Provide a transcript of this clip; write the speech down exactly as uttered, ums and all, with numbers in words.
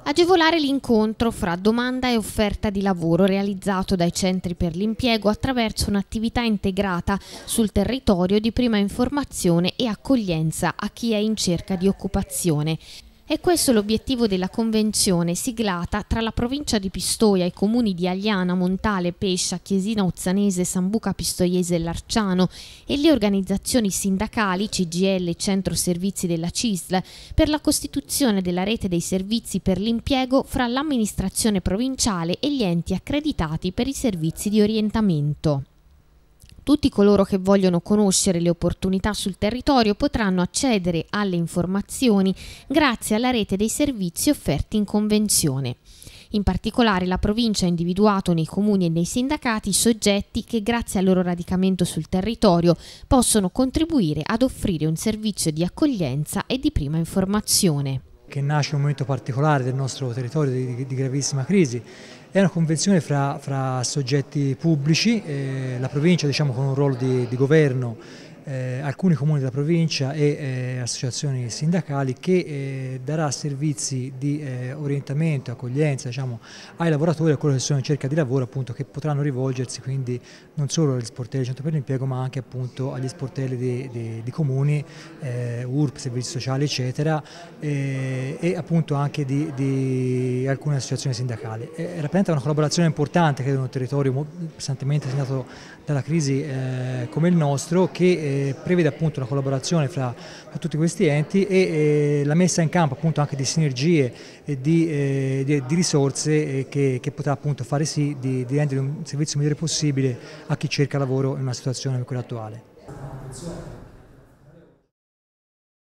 Agevolare l'incontro fra domanda e offerta di lavoro realizzato dai centri per l'impiego attraverso un'attività integrata sul territorio di prima informazione e accoglienza a chi è in cerca di occupazione. È questo l'obiettivo della convenzione siglata tra la provincia di Pistoia, i comuni di Agliana, Montale, Pescia, Chiesina Uzzanese, Sambuca Pistoiese e Larciano e le organizzazioni sindacali C G I L e Centro Servizi della C I S L per la costituzione della rete dei servizi per l'impiego fra l'amministrazione provinciale e gli enti accreditati per i servizi di orientamento. Tutti coloro che vogliono conoscere le opportunità sul territorio potranno accedere alle informazioni grazie alla rete dei servizi offerti in convenzione. In particolare la provincia ha individuato nei comuni e nei sindacati soggetti che grazie al loro radicamento sul territorio possono contribuire ad offrire un servizio di accoglienza e di prima informazione. Che nasce in un momento particolare del nostro territorio di, di gravissima crisi. È una convenzione fra, fra soggetti pubblici, eh, la provincia diciamo, con un ruolo di, di governo, eh, alcuni comuni della provincia e eh, associazioni sindacali che eh, darà servizi di eh, orientamento e accoglienza diciamo, ai lavoratori, a quello che sono in cerca di lavoro, appunto, che potranno rivolgersi quindi non solo agli sportelli del Centro per l'impiego ma anche appunto, agli sportelli di, di, di comuni, eh, U R P, servizi sociali eccetera eh, e appunto anche di, di alcune associazioni sindacali. Eh, rappresenta una collaborazione importante credo in un territorio pesantemente segnato dalla crisi eh, come il nostro che eh, prevede appunto una collaborazione fra, fra tutti questi enti e eh, la messa in campo appunto anche di sinergie e di, eh, di, di risorse eh, che, che potrà appunto fare sì di, di rendere un servizio migliore possibile a chi cerca lavoro in una situazione come quella attuale.